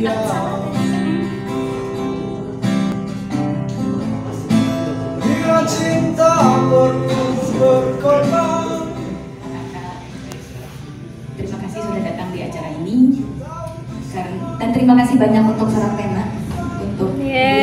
Bila cinta perlu berkorban. Terima kasih sudah datang di acara ini. Dan terima kasih banyak untuk Sarah Pena untuk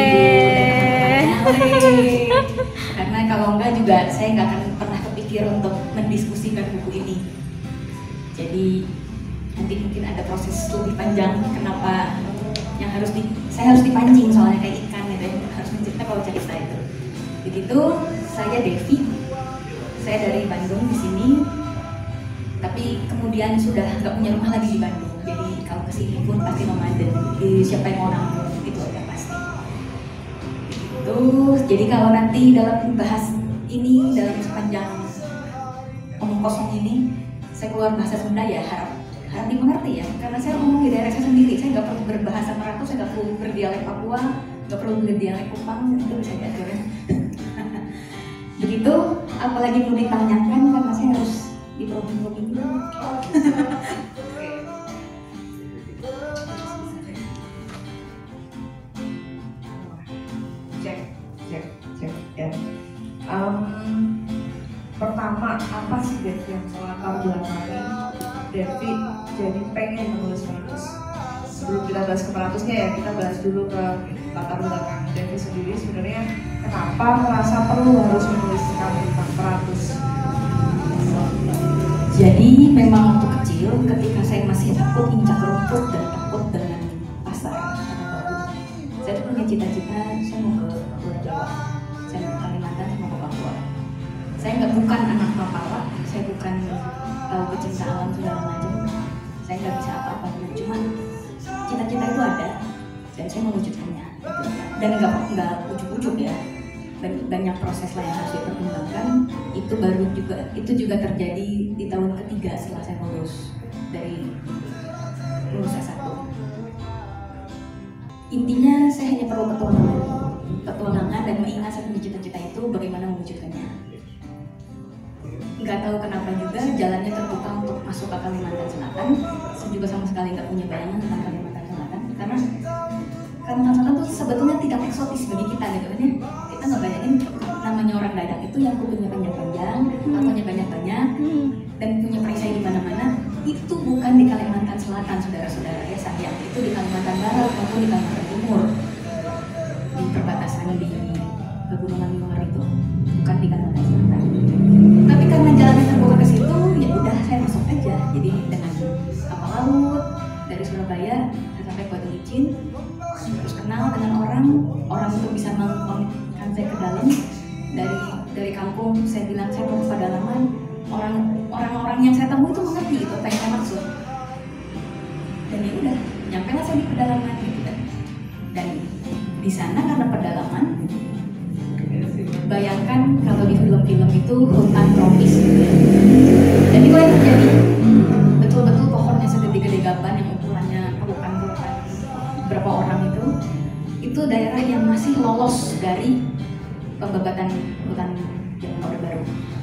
karena kalau enggak juga saya nggak akan pernah kepikir untuk mendiskusikan buku ini. Jadi nanti mungkin ada proses lebih panjang kenapa yang saya harus dipancing soalnya kayak ikan gitu ya, harus mencerita kalau cerita itu. Begitu, saya Devi, saya dari Bandung di sini, tapi kemudian sudah nggak punya rumah lagi di Bandung. Jadi kalau kesini pun pasti nomaden. Jadi siapa yang mau nanggung itu udah pasti. Begitu. Jadi kalau nanti dalam bahas ini dalam sepanjang omong kosong ini, saya keluar bahasa Sunda ya harap dimengerti ya, karena saya ngomong di daerah saya sendiri, saya nggak perlu berbahasa Meratus, saya nggak perlu berdialek Papua, nggak perlu berdialek Kupang, itu bisa diatur ya. Begitu, apalagi perlu ditanyakan karena saya harus diprogram dulu. Cek ya. Pertama, apa sih Devi yang melatar belakangnya Devi jadi pengen menulis Meratus? Sebelum kita bahas ke Meratusnya ya, kita bahas dulu ke latar belakang Devi sendiri. Sebenarnya kenapa merasa perlu harus menuliskan tentang Meratus? Jadi memang waktu kecil ketika saya masih takut injak rumput dan takut dengan pasar tanah baru, saya tuh punya cita-cita saya mau ke Pulau Jawa, saya mau ke Kalimantan, saya mau ke Papua. Saya bukan anak papawa, saya bukan tahu pecinta alam segala macam, saya nggak bisa apa-apa, cuman cita-cita itu ada dan saya mewujudkannya dan nggak ujuk-ujuk ya, banyak proses lah yang harus dipertimbangkan. Itu juga terjadi di tahun ketiga setelah saya lulus S1. Intinya saya hanya perlu petualangan dan mengingat saya punya cita-cita itu bagaimana mewujudkannya. Nggak tahu kenapa juga jalannya terbuka untuk masuk ke Kalimantan Selatan. Saya juga sama sekali nggak punya bayangan tentang Kalimantan Selatan karena Kalimantan Selatan itu sebetulnya tidak eksotis bagi kita gitu kan ya. Kita nggak bayangin namanya orang Dayak itu yang kupingnya panjang-panjang, tampangnya banyak-banyak, dan punya perisai di mana-mana. Itu bukan di Kalimantan Selatan, saudara-saudara ya, sayang. Itu di Kalimantan Barat maupun di Kalimantan Timur, di perbatasan di Pegunungan Luar itu, bukan di Kalimantan Selatan. Tapi karena jalannya terbuka ke situ, ya udah saya masuk aja. Jadi dengan kapal laut dari Surabaya saya sampai Batu Licin, terus kenal dengan orang itu bisa mengkomunikasikan saya ke dalam. Dari kampung saya bilang saya mau ke pedalaman, orang-orang yang saya temui itu mengerti itu apa yang saya maksud. Dan ya udah, nyampe lah saya di pedalaman gitu kan. Dan di sana karena pedalaman, bayangkan kalau di film-film itu hutan tropis gitu ya. Jadi kalau yang terjadi betul-betul pohonnya segede-gede gaban yang ukurannya pelukan-pelukan berapa orang itu daerah yang masih lolos dari pembabatan hutan zaman Orde Baru.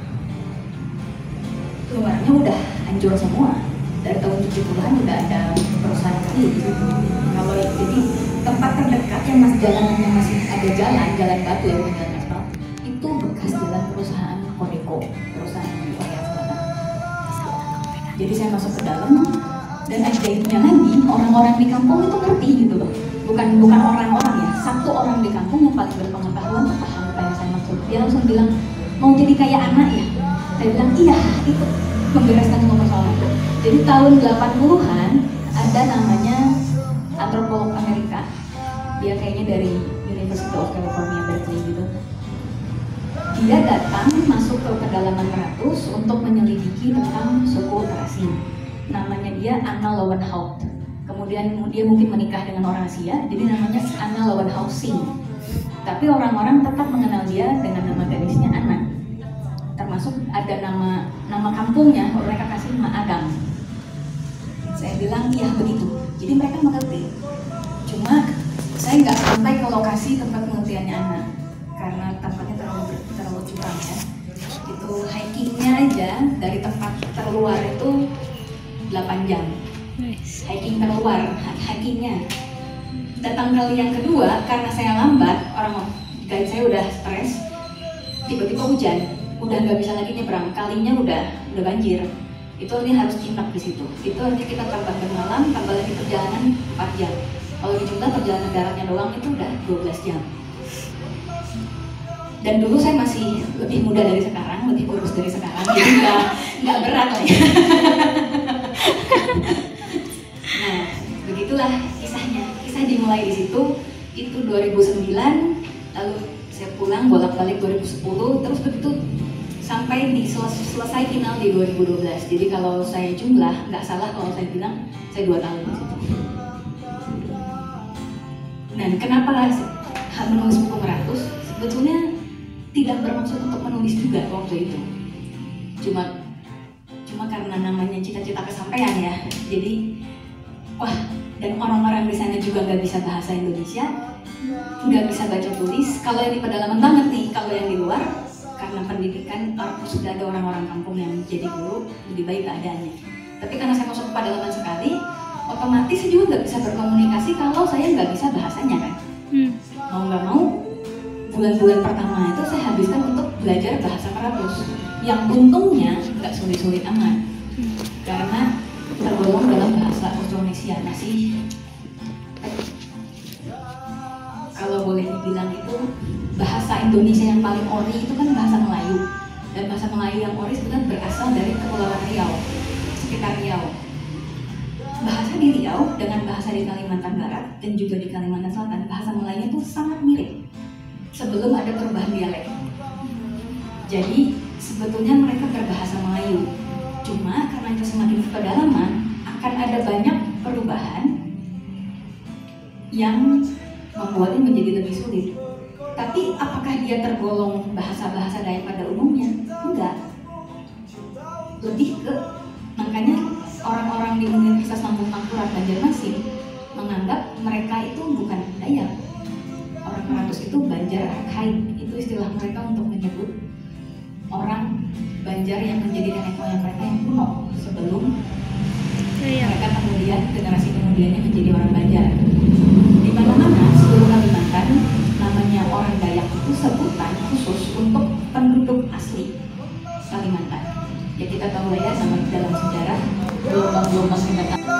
Luarnya udah hancur semua. Dari tahun 70-an udah ada perusahaan kali di situ. Kalau jadi tempat terdekat yang masih ada jalan batu ya, bukan jalan aspal, itu bekas jalan perusahaan Codeco, perusahaan Korea Selatan. Jadi saya masuk ke dalam dan ajaibnya lagi orang-orang di kampung itu ngerti gitu loh. Bukan orang-orang ya, satu orang di kampung yang paling berpengetahuan paham apa yang saya maksud. Dia langsung bilang, mau jadi kayak anak ya? Saya bilang, iya, itu membereskan semua persoalan itu. Jadi tahun 80-an ada namanya antropolog Amerika, dia kayaknya dari University of California, Berkeley gitu. Dia datang masuk ke pedalaman Meratus untuk menyelidiki tentang suku Terasing. Namanya dia Anna Lowenhaupt. Kemudian dia mungkin menikah dengan orang Asia, jadi namanya Anna Lowenhaupt Singh. Tapi orang-orang tetap mengenal dia dengan nama gadisnya Anna. Termasuk ada nama kampungnya, mereka kasih nama Adam. Saya bilang iya begitu. Jadi mereka mengerti. Cuma saya nggak sampai ke lokasi tempat penelitiannya Anna karena tempatnya terlalu curam ya. Itu hikingnya aja dari tempat terluar itu 8 jam. Hiking terluar, hikingnya datang kali yang kedua karena saya lambat, orang guide saya udah stres, tiba-tiba hujan, udah nggak bisa lagi nyebrang, kalinya udah banjir. Itu artinya harus nginep di situ. Itu artinya kita terbang malam, tambah lagi perjalanan 4 jam. Kalau di jumlah perjalanan daratnya doang itu udah 12 jam. Dan dulu saya masih lebih muda dari sekarang, lebih kurus dari sekarang, jadi nggak berat lah ya. Nah, begitulah kisahnya. Kisah dimulai di situ, itu 2009, lalu saya pulang bolak-balik 2010, terus begitu sampai di selesai final di 2012. Jadi kalau saya jumlah, nggak salah kalau saya bilang saya 2 tahun di situ. Dan kenapa menulis buku Meratus? Sebetulnya tidak bermaksud untuk menulis juga waktu itu. Cuma karena namanya cita-cita kesampaian ya. Jadi, wah, dan orang-orang di sana juga nggak bisa bahasa Indonesia, nggak bisa baca tulis. Kalau yang di pedalaman banget nih, kalau yang di luar, karena pendidikan sudah ada orang-orang kampung yang jadi guru, lebih baik keadaannya. Tapi karena saya masuk ke pedalaman sekali, otomatis saya juga nggak bisa berkomunikasi kalau saya nggak bisa bahasanya kan. Mau nggak mau, bulan-bulan pertama itu saya habiskan untuk belajar bahasa Meratus. Yang untungnya nggak sulit-sulit amat, karena tergolong dalam bahasa Austronesia masih, kalau boleh dibilang itu bahasa Indonesia yang paling ori itu kan bahasa Melayu. Dan bahasa Melayu yang ori sebenarnya berasal dari Kepulauan Riau, sekitar Riau. Bahasa di Riau dengan bahasa di Kalimantan Barat dan juga di Kalimantan Selatan, bahasa Melayunya itu sangat mirip sebelum ada perubahan dialek. Jadi sebetulnya mereka berbahasa Melayu. Cuma karena itu semakin ke pedalaman akan ada banyak perubahan yang membuatnya menjadi lebih sulit. Tapi apakah dia tergolong bahasa-bahasa Dayak pada umumnya? Enggak. Lebih ke, makanya orang-orang di Universitas Lampung Mangkurat Banjarmasin menganggap mereka itu bukan Dayak. Orang Meratus itu Banjar Arkaik, itu istilah mereka untuk menyebut orang Banjar yang menjadi nenek moyang mereka yang kuno sebelum mereka kemudian generasi kemudiannya menjadi orang Banjar. Di mana-mana seluruh Kalimantan namanya orang Dayak itu sebutan khusus untuk penduduk asli Kalimantan. Ya kita tahu ya sama dalam sejarah gelombang-gelombang yang datang.